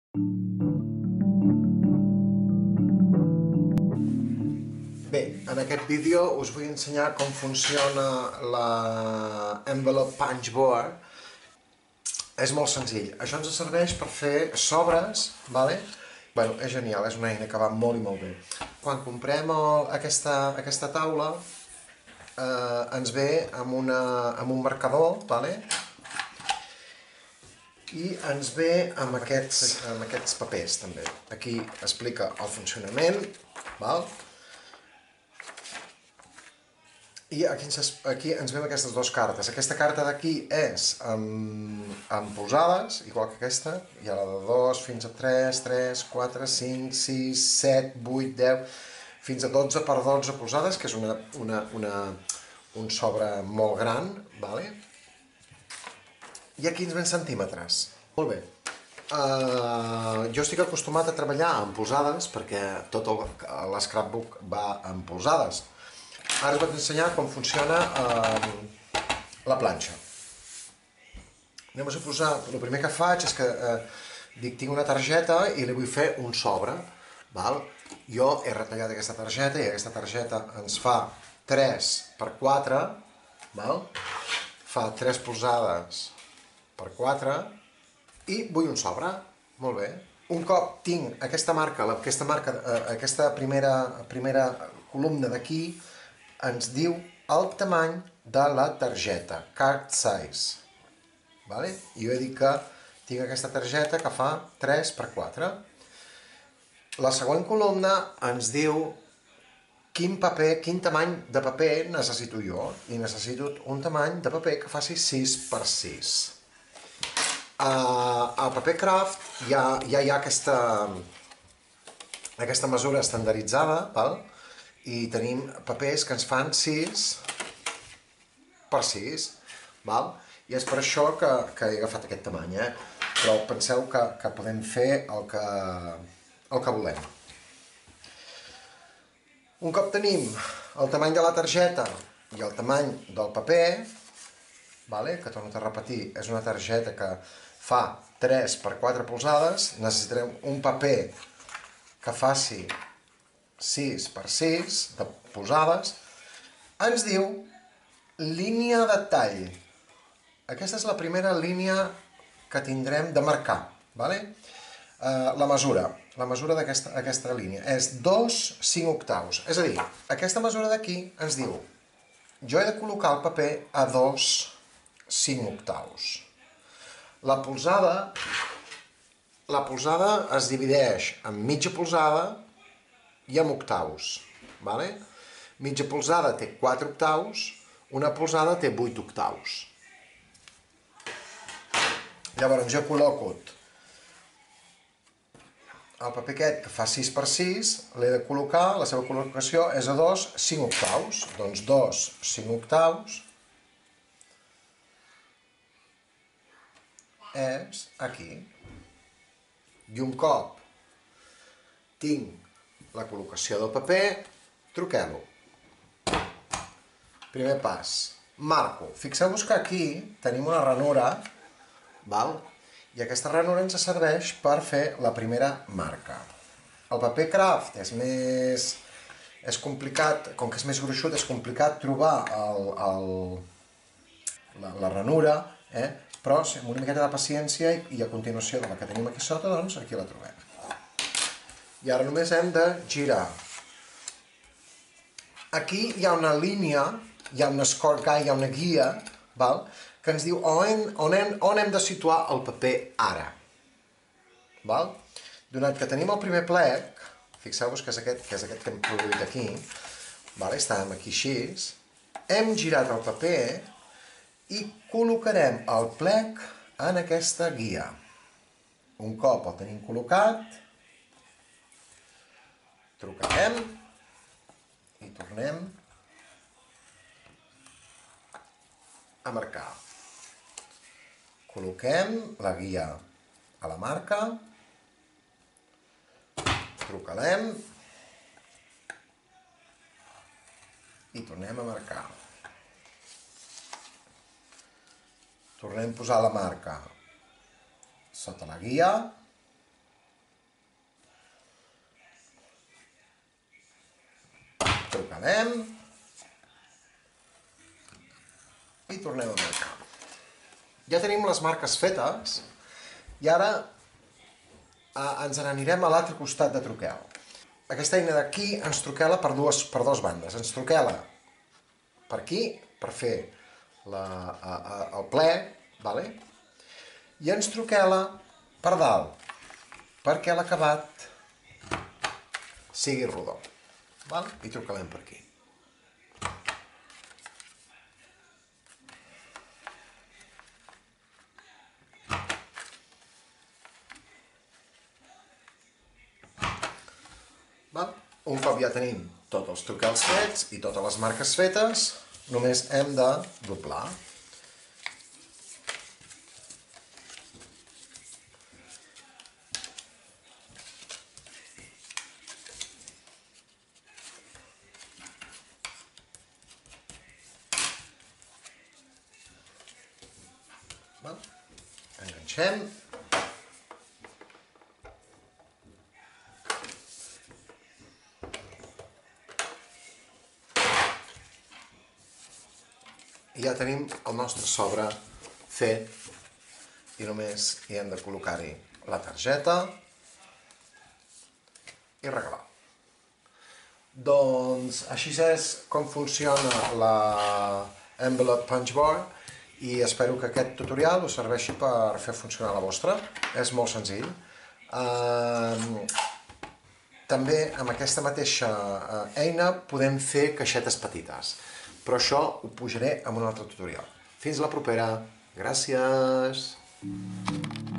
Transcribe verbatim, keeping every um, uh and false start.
Bé, en aquest vídeo us vull ensenyar com funciona la Envelope Punch Board. És molt senzill. Això ens serveix per fer sobres, vale? Bueno, és genial, és una eina que va molt i molt bé. Quan comprem el, aquesta, aquesta taula, eh, ens ve amb, una, amb un marcador, vale? I ens ve amb aquests, amb aquests papers, també. Aquí explica el funcionament, val? I aquí ens, aquí ens veiem aquestes dues cartes. Aquesta carta d'aquí és amb, amb polzades, igual que aquesta. Hi ha la de dos fins a tres, tres, quatre, cinc, sis, set, vuit, deu, fins a dotze per dotze polzades, que és una, una, una, un sobre molt gran, vale? I aquí ens ven centímetres. Molt bé. Uh, jo estic acostumat a treballar amb polzades perquè tot l'escrapbook va amb polzades. Ara us vaig ensenyar com funciona eh, la planxa. Anem a suposar, el primer que faig és que eh, dic, tinc una targeta i li vull fer un sobre. Val? Jo he retallat aquesta targeta i aquesta targeta ens fa tres per quatre, val? Fa tres polzades per quatre i vull un sobre. Molt bé. Un cop tinc aquesta marca, aquesta, marca, eh, aquesta primera, primera columna d'aquí, ens diu el tamany de la targeta, card size. Vale? I jo he dit que tinc aquesta targeta que fa tres per quatre. La següent columna ens diu quin paper, quin tamany de paper necessito jo. I necessito un tamany de paper que faci sis per sis. Uh, al paper craft ja, ja hi ha aquesta, aquesta mesura estandarditzada, val? I tenim papers que ens fan sis per sis, val? I és per això que, que he agafat aquest tamany, eh? Però penseu que, que podem fer el que, el que volem. Un cop tenim el tamany de la targeta i el tamany del paper, vale? Que torno a repetir, és una targeta que fa tres per quatre polzades, necessitarem un paper que faci sis per sis de polzades, ens diu línia de tall. Aquesta és la primera línia que tindrem de marcar, vale? Uh, la mesura, la mesura d'aquesta aquesta línia és dos cinc octaus, és a dir, aquesta mesura d'aquí ens diu jo he de col·locar el paper a dos cinc octaus. La polzada, la polzada es divideix en mitja polzada i amb octaus, vale? Mitja polzada té quatre octaus, una polzada té vuit octaus. Llavors jo col·loco el paper aquest que fa sis per sis, l'he de col·locar, la seva col·locació és a dos cinc octaus, doncs dos cinc octaus és aquí. I un cop tinc la col·locació del paper, truquem-ho. Primer pas, marco. Fixeu-vos que aquí tenim una ranura, val? I aquesta ranura ens serveix per fer la primera marca. El paper craft és més... és complicat, com que és més gruixut, és complicat trobar el, el, la, la ranura, eh? Però amb una miqueta de paciència i, i a continuació de la que tenim aquí sota, doncs aquí la trobem. I ara només hem de girar. Aquí hi ha una línia, hi ha una score guide, hi ha una guia, val? Que ens diu on hem, on, hem, on hem de situar el paper ara. Val? Donat que tenim el primer plec, fixeu-vos que és aquest que, és aquest que hem produït aquí, val? Estàvem aquí així, hem girat el paper i col·locarem el plec en aquesta guia. Un cop el tenim col·locat, trucarem i tornem a marcar. Col·loquem la guia a la marca, trucalem i tornem a marcar. Tornem a posar la marca sota la guia Regalem. I tornem a marcar. Ja tenim les marques fetes i ara ens n'anirem a l'altre costat de truquel. Aquesta eina d'aquí ens truquela per dues, per dues bandes. Ens truquela per aquí, per fer la, a, a, el ple, vale? I ens truquela per dalt, perquè l'acabat sigui rodó. Val? I truquelem per aquí. Val? Un cop ja tenim tots els truquels fets i totes les marques fetes, només hem de doblar. Val? Enganxem. I ja tenim el nostre sobre fet i només hi hem de col·locar-hi la targeta i regalar. Doncs així és com funciona la Envelope Punch Board i espero que aquest tutorial us serveixi per fer funcionar la vostra. És molt senzill. També amb aquesta mateixa eina podem fer caixetes petites, però això ho pujaré en un altre tutorial. Fins la propera. Gràcies!